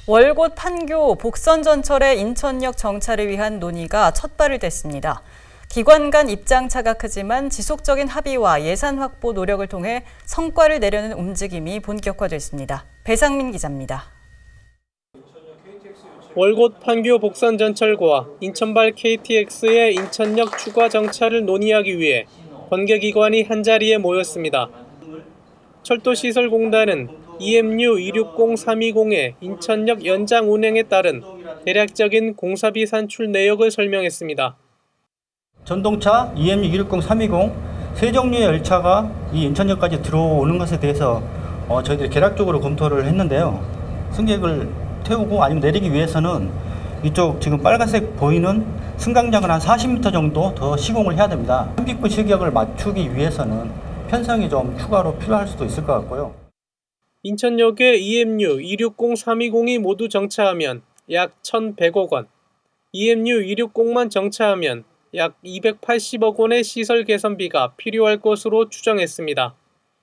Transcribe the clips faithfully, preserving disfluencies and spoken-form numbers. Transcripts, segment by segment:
월곶 판교 복선전철의 인천역 정차를 위한 논의가 첫 발을 뗐습니다. 기관 간 입장 차가 크지만 지속적인 합의와 예산 확보 노력을 통해 성과를 내려는 움직임이 본격화됐습니다. 배상민 기자입니다. 월곶 판교 복선전철과 인천발 케이티엑스의 인천역 추가 정차를 논의하기 위해 관계기관이 한자리에 모였습니다. 철도시설공단은 이엠유 이육공 삼이공의 인천역 연장 운행에 따른 대략적인 공사비 산출 내역을 설명했습니다. 전동차 이엠유 이육공 삼이공 세 종류의 열차가 이 인천역까지 들어오는 것에 대해서 어, 저희들이 개략적으로 검토를 했는데요. 승객을 태우고 아니면 내리기 위해서는 이쪽 지금 빨간색 보이는 승강장을 한 사십 미터 정도 더 시공을 해야 됩니다. 산기구 시격을 맞추기 위해서는 편성이 좀 추가로 필요할 수도 있을 것 같고요. 인천역에 이엠유 이육공 삼이공이 모두 정차하면 약 천백억 원, 이엠유 이육공만 정차하면 약 이백팔십억 원의 시설 개선비가 필요할 것으로 추정했습니다.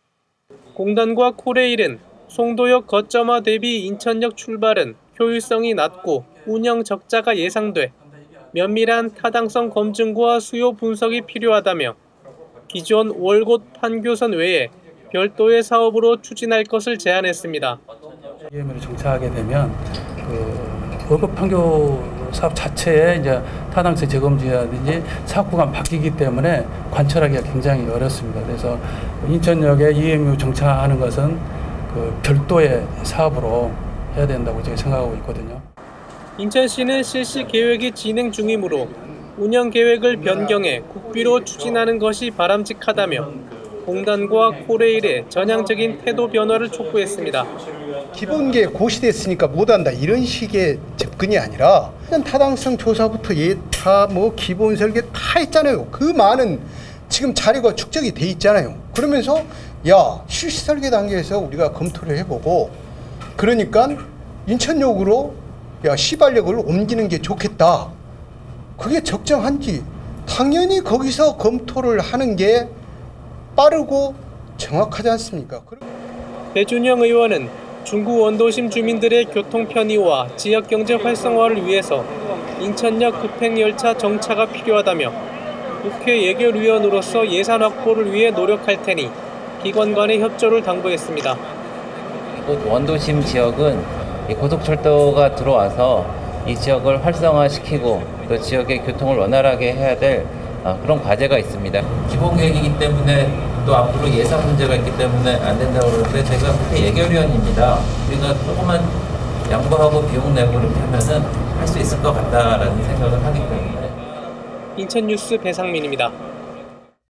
공단과 코레일은 송도역 거점화 대비 인천역 출발은 효율성이 낮고 운영 적자가 예상돼 면밀한 타당성 검증과 수요 분석이 필요하다며 기존 월곶 판교선 외에 별도의 사업으로 추진할 것을 제안했습니다. 이엠유를 정차하게 되면 그 월곶 판교 사업 자체에 이제 타당성 재검증이라든지 사업 구간 바뀌기 때문에 관철하기가 굉장히 어렵습니다. 그래서 인천역에 이엠유 정차하는 것은 그 별도의 사업으로 해야 된다고 제가 생각하고 있거든요. 인천시는 실시 계획이 진행 중이므로 운영 계획을 변경해 국비로 추진하는 것이 바람직하다며 공단과 코레일의 전향적인 태도 변화를 촉구했습니다. 기본계획 고시됐으니까 못한다 이런 식의 접근이 아니라 타당성 조사부터 예타 뭐 기본 설계 다 했잖아요. 그 많은 지금 자료가 축적이 돼 있잖아요. 그러면서 야 실시 설계 단계에서 우리가 검토를 해보고 그러니까 인천역으로 야 시발역을 옮기는 게 좋겠다. 그게 적정한지 당연히 거기서 검토를 하는 게 빠르고 정확하지 않습니까? 배준영 의원은 중구 원도심 주민들의 교통 편의와 지역경제 활성화를 위해서 인천역 급행열차 정차가 필요하다며 국회 예결위원으로서 예산 확보를 위해 노력할 테니 기관 간의 협조를 당부했습니다. 원도심 지역은 고속철도가 들어와서 이 지역을 활성화시키고 또 지역의 교통을 원활하게 해야 될 그런 과제가 있습니다. 기본 계획이기 때문에 또 앞으로 예산 문제가 있기 때문에 안 된다고 그러는데 제가 국회 예결위원입니다. 우리가 조금만 양보하고 비용 내고 이렇게 하면은 할 수 있을 것 같다라는 생각을 하기 때문에. 인천뉴스 배상민입니다.